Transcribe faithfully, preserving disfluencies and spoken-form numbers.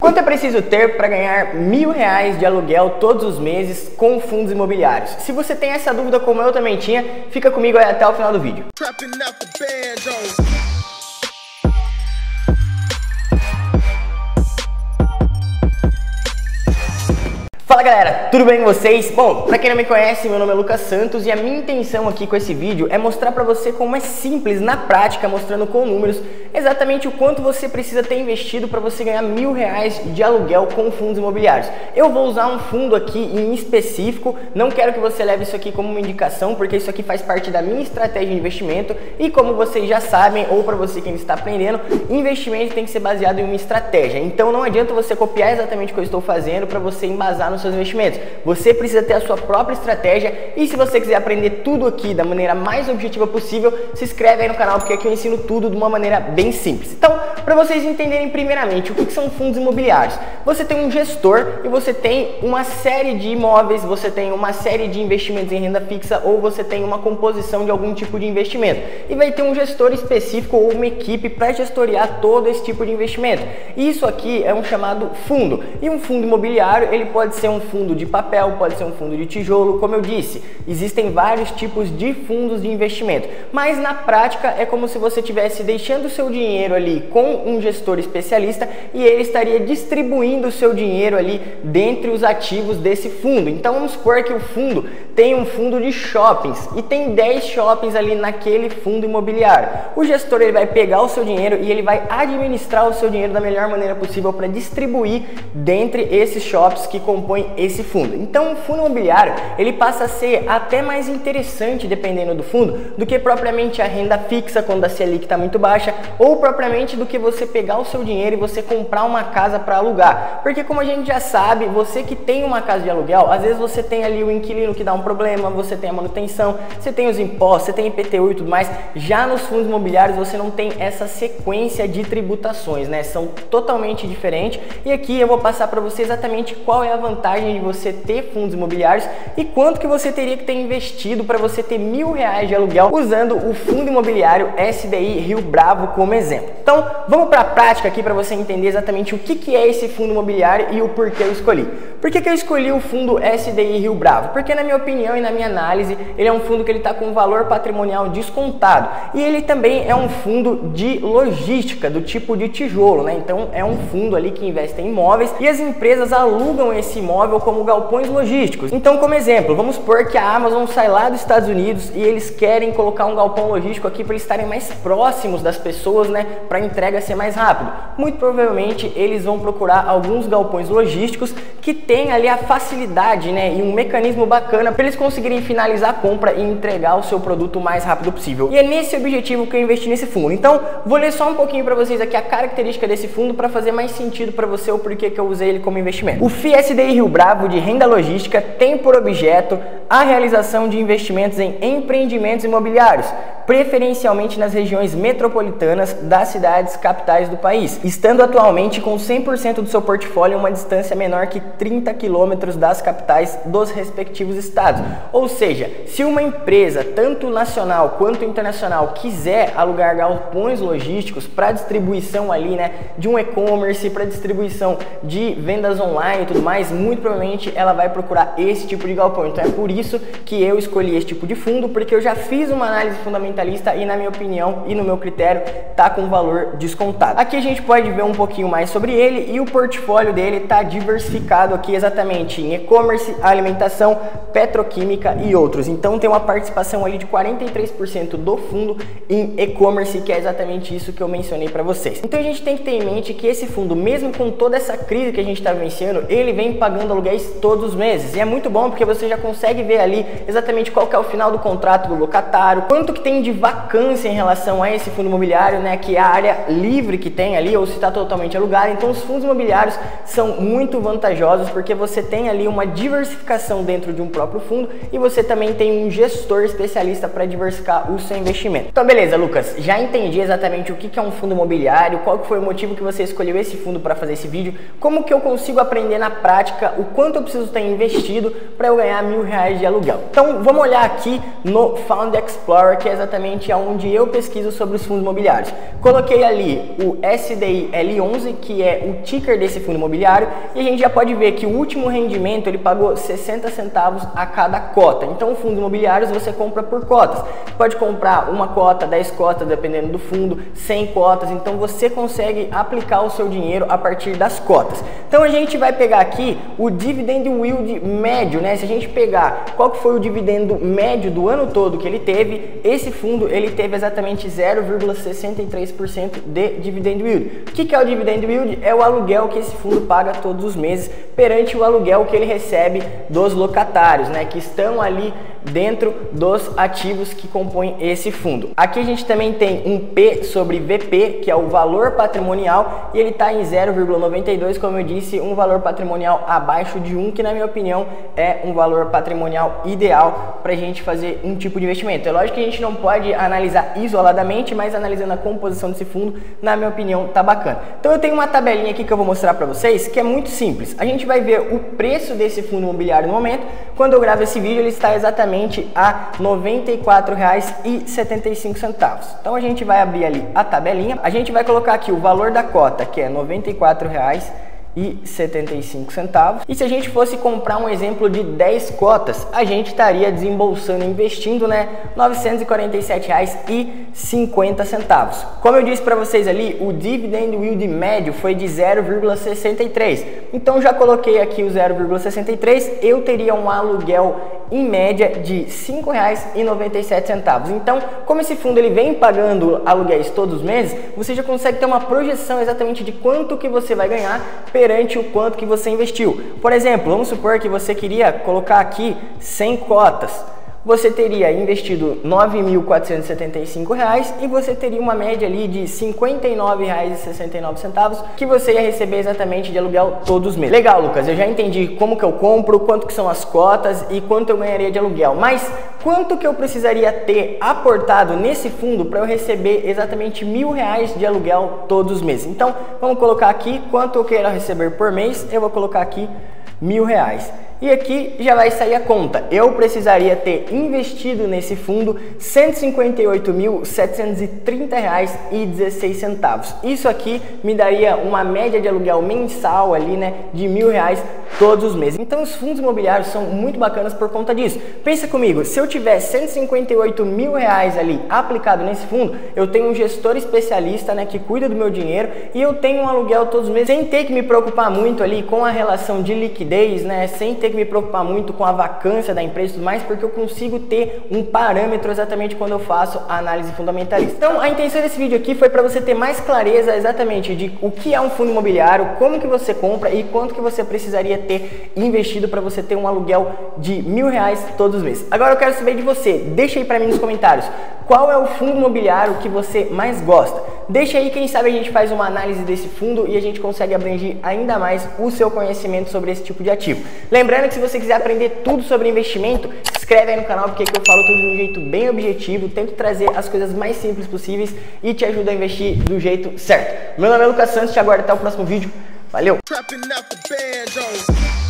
Quanto é preciso ter para ganhar mil reais de aluguel todos os meses com fundos imobiliários? Se você tem essa dúvida como eu também tinha, fica comigo aí até o final do vídeo. Fala galera, tudo bem com vocês? Bom, pra quem não me conhece, meu nome é Lucas Santos e a minha intenção aqui com esse vídeo é mostrar pra você como é simples, na prática, mostrando com números, exatamente o quanto você precisa ter investido para você ganhar mil reais de aluguel com fundos imobiliários. Eu vou usar um fundo aqui em específico, não quero que você leve isso aqui como uma indicação, porque isso aqui faz parte da minha estratégia de investimento e como vocês já sabem, ou para você que ainda está aprendendo, investimento tem que ser baseado em uma estratégia. Então não adianta você copiar exatamente o que eu estou fazendo para você embasar nos seus investimentos. Você precisa ter a sua própria estratégia e se você quiser aprender tudo aqui da maneira mais objetiva possível, se inscreve aí no canal porque aqui eu ensino tudo de uma maneira bem simples. Então, para vocês entenderem primeiramente o que são fundos imobiliários, você tem um gestor e você tem uma série de imóveis, você tem uma série de investimentos em renda fixa ou você tem uma composição de algum tipo de investimento e vai ter um gestor específico ou uma equipe para gestoriar todo esse tipo de investimento. Isso aqui é um chamado fundo e um fundo imobiliário ele pode ser um fundo de papel, pode ser um fundo de tijolo, como eu disse, existem vários tipos de fundos de investimento, mas na prática é como se você estivesse deixando o seu dinheiro ali com um gestor especialista e ele estaria distribuindo o seu dinheiro ali dentre os ativos desse fundo. Então vamos supor que o fundo tem um fundo de shoppings e tem dez shoppings ali naquele fundo imobiliário. O gestor ele vai pegar o seu dinheiro e ele vai administrar o seu dinheiro da melhor maneira possível para distribuir dentre esses shoppings que compõem esse fundo. Então o fundo imobiliário ele passa a ser até mais interessante dependendo do fundo do que propriamente a renda fixa quando a Selic está muito baixa ou propriamente do que você pegar o seu dinheiro e você comprar uma casa para alugar, porque como a gente já sabe, você que tem uma casa de aluguel, às vezes você tem ali o inquilino que dá um problema, você tem a manutenção, você tem os impostos, você tem I P T U e tudo mais. Já nos fundos imobiliários você não tem essa sequência de tributações, né? São totalmente diferentes e aqui eu vou passar para você exatamente qual é a vantagem de você ter fundos imobiliários e quanto que você teria que ter investido para você ter mil reais de aluguel usando o fundo imobiliário S D I Rio Bravo como exemplo. Então vamos para a prática aqui para você entender exatamente o que, que é esse fundo imobiliário e o porquê eu escolhi. Por que, que eu escolhi o fundo S D I Rio Bravo? Porque na minha opinião e na minha análise ele é um fundo que ele está com valor patrimonial descontado e ele também é um fundo de logística do tipo de tijolo, né? Então é um fundo ali que investe em imóveis e as empresas alugam esse imóvel como galpões logísticos. Então, como exemplo, vamos supor que a Amazon sai lá dos Estados Unidos e eles querem colocar um galpão logístico aqui para eles estarem mais próximos das pessoas, né, para a entrega ser mais rápido. Muito provavelmente eles vão procurar alguns galpões logísticos que tem ali a facilidade, né, e um mecanismo bacana para eles conseguirem finalizar a compra e entregar o seu produto o mais rápido possível. E é nesse objetivo que eu investi nesse fundo. Então, vou ler só um pouquinho para vocês aqui a característica desse fundo para fazer mais sentido para você o porquê que eu usei ele como investimento. O F I I S D I Rio Bravo de renda logística tem por objeto a realização de investimentos em empreendimentos imobiliários, preferencialmente nas regiões metropolitanas das cidades capitais do país, estando atualmente com cem por cento do seu portfólio em uma distância menor que trinta quilômetros das capitais dos respectivos estados. Ou seja, se uma empresa, tanto nacional quanto internacional, quiser alugar galpões logísticos para distribuição ali, né, de um e-commerce, para distribuição de vendas online e tudo mais, muito provavelmente ela vai procurar esse tipo de galpão. Então é por isso que eu escolhi esse tipo de fundo, porque eu já fiz uma análise fundamentalista e na minha opinião e no meu critério tá com valor descontado. Aqui a gente pode ver um pouquinho mais sobre ele e o portfólio dele tá diversificado aqui exatamente em e-commerce, alimentação, petroquímica e outros. Então tem uma participação ali de quarenta e três por cento do fundo em e-commerce, que é exatamente isso que eu mencionei para vocês. Então a gente tem que ter em mente que esse fundo, mesmo com toda essa crise que a gente está vencendo, ele vem pagando aluguéis todos os meses. E é muito bom porque você já consegue ver ali exatamente qual que é o final do contrato do locatário, quanto que tem de vacância em relação a esse fundo imobiliário, né, que é a área livre que tem ali ou se está totalmente alugado. Então os fundos imobiliários são muito vantajosos porque você tem ali uma diversificação dentro de um próprio fundo e você também tem um gestor especialista para diversificar o seu investimento. Então beleza, Lucas, já entendi exatamente o que é um fundo imobiliário, qual que foi o motivo que você escolheu esse fundo para fazer esse vídeo, como que eu consigo aprender na prática o quanto eu preciso ter investido para eu ganhar mil reais de aluguel. Então vamos olhar aqui no Fund Explorer, que é exatamente exatamente aonde eu pesquiso sobre os fundos imobiliários. Coloquei ali o S D I L onze, que é o ticker desse fundo imobiliário, e a gente já pode ver que o último rendimento ele pagou sessenta centavos a cada cota. Então, fundos imobiliários você compra por cotas. Você pode comprar uma cota, dez cotas, dependendo do fundo, cem cotas. Então, você consegue aplicar o seu dinheiro a partir das cotas. Então, a gente vai pegar aqui o dividend yield médio, né? Se a gente pegar qual que foi o dividendo médio do ano todo que ele teve, esse fundo ele teve exatamente zero vírgula sessenta e três por cento de dividend yield. O que que é o dividend yield? É o aluguel que esse fundo paga todos os meses perante o aluguel que ele recebe dos locatários, né? Que estão ali dentro dos ativos que compõem esse fundo. Aqui a gente também tem um P sobre V P, que é o valor patrimonial, e ele está em zero vírgula noventa e dois, como eu disse, um valor patrimonial abaixo de um, que na minha opinião é um valor patrimonial ideal para a gente fazer um tipo de investimento. É lógico que a gente não pode analisar isoladamente, mas analisando a composição desse fundo, na minha opinião, tá bacana. Então eu tenho uma tabelinha aqui que eu vou mostrar para vocês, que é muito simples. A gente vai ver o preço desse fundo imobiliário no momento. Quando eu gravo esse vídeo, ele está exatamente a noventa e quatro reais e setenta e cinco centavos. Então a gente vai abrir ali a tabelinha, a gente vai colocar aqui o valor da cota, que é noventa e quatro reais e setenta e cinco centavos. E se a gente fosse comprar um exemplo de dez cotas, a gente estaria desembolsando, investindo, né, novecentos e quarenta e sete reais e cinquenta centavos. Como eu disse para vocês ali, o dividend yield médio foi de zero vírgula sessenta e três. Então já coloquei aqui o zero vírgula sessenta e três, eu teria um aluguel em média de cinco reais e noventa e sete centavos. Então, como esse fundo ele vem pagando aluguéis todos os meses, você já consegue ter uma projeção exatamente de quanto que você vai ganhar perante o quanto que você investiu. Por exemplo, vamos supor que você queria colocar aqui cem cotas. Você teria investido nove mil quatrocentos e setenta e cinco reais e você teria uma média ali de cinquenta e nove reais e sessenta e nove centavos que você ia receber exatamente de aluguel todos os meses. Legal, Lucas, eu já entendi como que eu compro, quanto que são as cotas e quanto eu ganharia de aluguel, mas quanto que eu precisaria ter aportado nesse fundo para eu receber exatamente mil reais de aluguel todos os meses? Então, vamos colocar aqui quanto eu quero receber por mês, eu vou colocar aqui mil reais. E aqui já vai sair a conta. Eu precisaria ter investido nesse fundo cento e cinquenta e oito mil setecentos e trinta reais e dezesseis centavos. Isso aqui me daria uma média de aluguel mensal ali, né, de mil reais todos os meses. Então os fundos imobiliários são muito bacanas por conta disso. Pensa comigo, se eu tiver cento e cinquenta e oito mil reais ali aplicado nesse fundo, eu tenho um gestor especialista, né, que cuida do meu dinheiro e eu tenho um aluguel todos os meses sem ter que me preocupar muito ali com a relação de liquidez, né, sem ter que me preocupar muito com a vacância da empresa e tudo mais, porque eu consigo ter um parâmetro exatamente quando eu faço a análise fundamentalista. Então a intenção desse vídeo aqui foi para você ter mais clareza exatamente de o que é um fundo imobiliário, como que você compra e quanto que você precisaria ter investido para você ter um aluguel de mil reais todos os meses. Agora eu quero saber de você, deixa aí para mim nos comentários, qual é o fundo imobiliário que você mais gosta? Deixa aí, quem sabe a gente faz uma análise desse fundo e a gente consegue abranger ainda mais o seu conhecimento sobre esse tipo de ativo. Lembrando que se você quiser aprender tudo sobre investimento, se inscreve aí no canal, porque aqui eu falo tudo de um jeito bem objetivo, tento trazer as coisas mais simples possíveis e te ajudo a investir do jeito certo. Meu nome é Lucas Santos, te aguardo até o próximo vídeo. Valeu!